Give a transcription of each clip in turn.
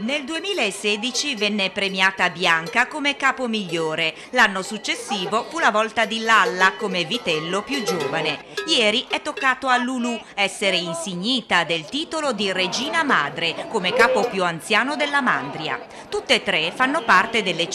Nel 2016 venne premiata Bianca come capo migliore. L'anno successivo fu la volta di Lalla come vitello più giovane. Ieri è toccato a Lulu essere insignita del titolo di regina madre come capo più anziano della Mandria. Tutte e tre fanno parte delle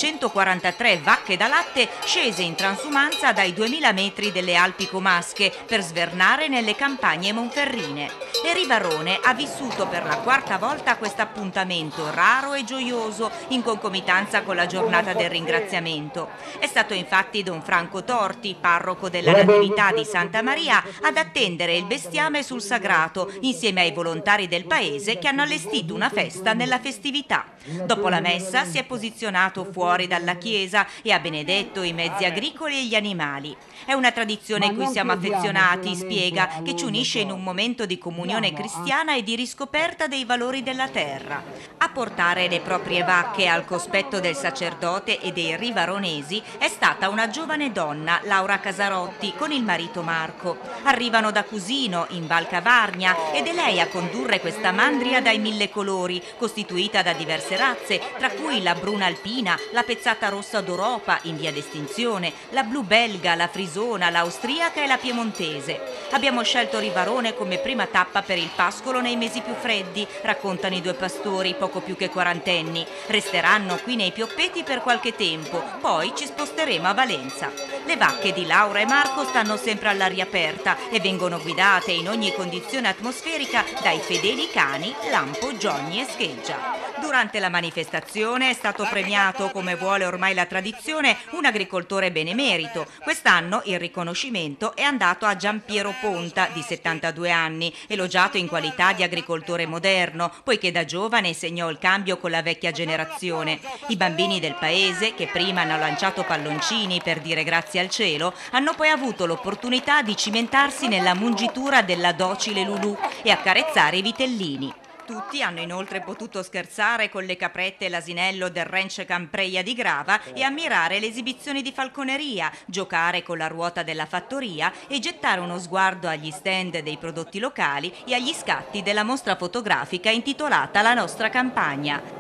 143 vacche da latte scese in transumanza dai 2000 metri delle Alpi Comasche per svernare nelle campagne monferrine. E Rivarone ha vissuto per la quarta volta questo appuntamento raro e gioioso in concomitanza con la giornata del ringraziamento. È stato infatti Don Franco Torti, parroco della Natività di Santa Maria, ad attendere il bestiame sul sagrato insieme ai volontari del paese che hanno allestito una festa nella festività. Dopo la messa si è posizionato fuori dalla chiesa e ha benedetto i mezzi agricoli e gli animali. È una tradizione cui siamo affezionati, spiega, che ci unisce in un momento di comunione cristiana e di riscoperta dei valori della terra. A portare le proprie vacche al cospetto del sacerdote e dei rivaronesi è stata una giovane donna, Laura Casarotti, con il marito Marco. Arrivano da Cusino, in Val Cavarnia, ed è lei a condurre questa mandria dai 1000 colori, costituita da diverse razze, tra cui la bruna alpina, la pezzata rossa d'Europa, in via d'estinzione, la blu belga, la frisona, l'austriaca e la piemontese. Abbiamo scelto Rivarone come prima tappa per il pascolo nei mesi più freddi, raccontano i due pastori, poco più che quarantenni. Resteranno qui nei Pioppeti per qualche tempo, poi ci sposteremo a Valenza. Le vacche di Laura e Marco stanno sempre all'aria aperta e vengono guidate in ogni condizione atmosferica dai fedeli cani Lampo, Johnny e Scheggia. Durante la manifestazione è stato premiato, come vuole ormai la tradizione, un agricoltore benemerito. Quest'anno il riconoscimento è andato a Giampiero Ponta, di 72 anni, elogiato in qualità di agricoltore moderno, poiché da giovane segnò il cambio con la vecchia generazione. I bambini del paese, che prima hanno lanciato palloncini per dire grazie al cielo, hanno poi avuto l'opportunità di cimentarsi nella mungitura della docile Lulù e accarezzare i vitellini. Tutti hanno inoltre potuto scherzare con le caprette e l'asinello del ranch Campreia di Grava e ammirare le esibizioni di falconeria, giocare con la ruota della fattoria e gettare uno sguardo agli stand dei prodotti locali e agli scatti della mostra fotografica intitolata La nostra campagna.